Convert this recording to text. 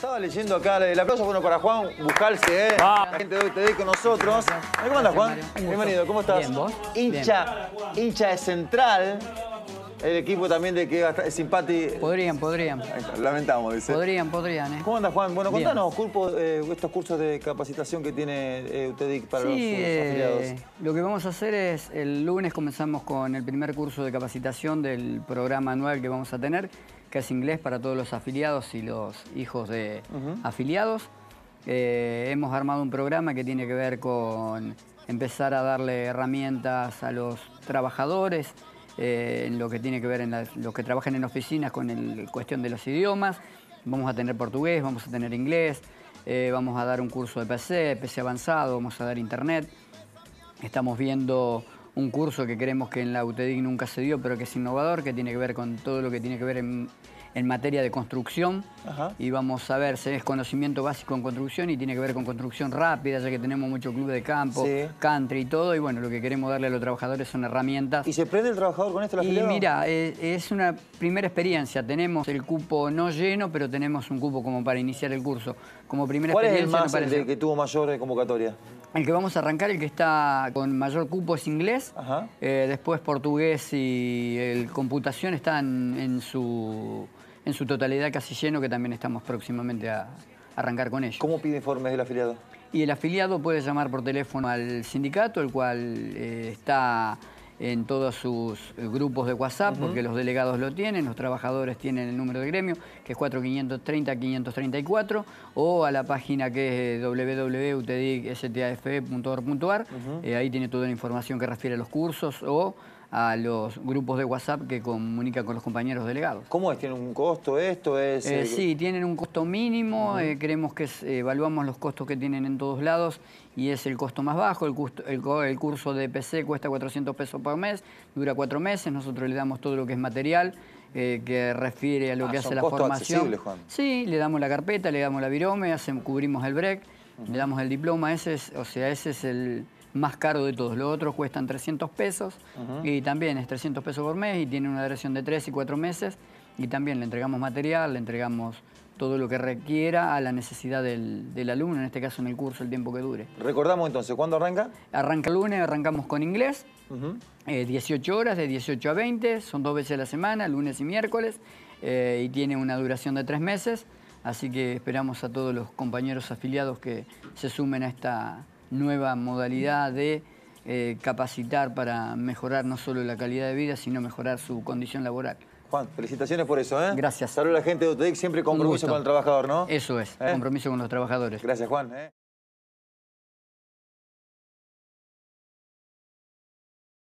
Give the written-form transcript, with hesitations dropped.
Estaba leyendo acá, el aplauso bueno para Juan Buscalce, la gente de UTEDIC con nosotros. ¿Cómo andas, Juan? Bienvenido, ¿cómo estás? Bien, ¿vos? Hincha de Central, el equipo también de que es simpático. Podrían. Lamentamos, dice. Podrían. ¿Cómo andas, Juan? Bueno, Bien. contanos, estos cursos de capacitación que tiene UTEDIC para los afiliados. Lo que vamos a hacer es, el lunes comenzamos con el primer curso de capacitación del programa anual que vamos a tener, que es inglés para todos los afiliados y los hijos de afiliados. Hemos armado un programa que tiene que ver con empezar a darle herramientas a los trabajadores, en lo que tiene que ver en los que trabajan en oficinas con cuestión de los idiomas. Vamos a tener portugués, vamos a tener inglés, vamos a dar un curso de PC avanzado, vamos a dar internet. Estamos viendo un curso que creemos que en la UTEDIC nunca se dio, pero que es innovador, que tiene que ver con todo lo que tiene que ver en materia de construcción. Y vamos a ver si es conocimiento básico en construcción y tiene que ver con construcción rápida, ya que tenemos mucho club de campo, country y todo. Y bueno, lo que queremos darle a los trabajadores son herramientas. ¿Y se prende el trabajador con esto, el afiliado? Y mira, es una primera experiencia. Tenemos el cupo no lleno, pero tenemos un cupo como para iniciar el curso. Como primera experiencia. ¿Cuál es el que tuvo mayor convocatoria? El que vamos a arrancar, el que está con mayor cupo es inglés, después portugués y computación están en su totalidad casi lleno, que también estamos próximamente a arrancar con ellos. ¿Cómo pide informes del afiliado? Y el afiliado puede llamar por teléfono al sindicato, el cual está en todos sus grupos de WhatsApp, porque los delegados lo tienen, los trabajadores tienen el número de gremio, que es 4530-534, o a la página que es www.utedicstafe.org.ar. Ahí tiene toda la información que refiere a los cursos o a los grupos de WhatsApp que comunican con los compañeros delegados. ¿Cómo es? ¿Tiene un costo esto? Sí, tienen un costo mínimo. Creemos que evaluamos los costos que tienen en todos lados y es el costo más bajo. El curso de PC cuesta 400 pesos por mes, dura 4 meses. Nosotros le damos todo lo que es material que refiere a lo que hace la formación. Juan. Sí, le damos la carpeta, le damos la virome, cubrimos el break, le damos el diploma. Ese es el más caro de todos. Los otros cuestan 300 pesos y también es 300 pesos por mes y tiene una duración de 3 y 4 meses y también le entregamos material, le entregamos todo lo que requiera a la necesidad del alumno, en este caso en el curso, el tiempo que dure. Recordamos entonces, ¿cuándo arranca? Arranca el lunes, arrancamos con inglés, 18 horas, de 18 a 20, son 2 veces a la semana, lunes y miércoles, y tiene una duración de 3 meses, así que esperamos a todos los compañeros afiliados que se sumen a esta nueva modalidad de capacitar para mejorar no solo la calidad de vida, sino mejorar su condición laboral. Juan, felicitaciones por eso, ¿eh? Gracias. Saludos a la gente de UTEDIC, siempre compromiso con el trabajador, ¿no? Eso es, compromiso con los trabajadores. Gracias, Juan.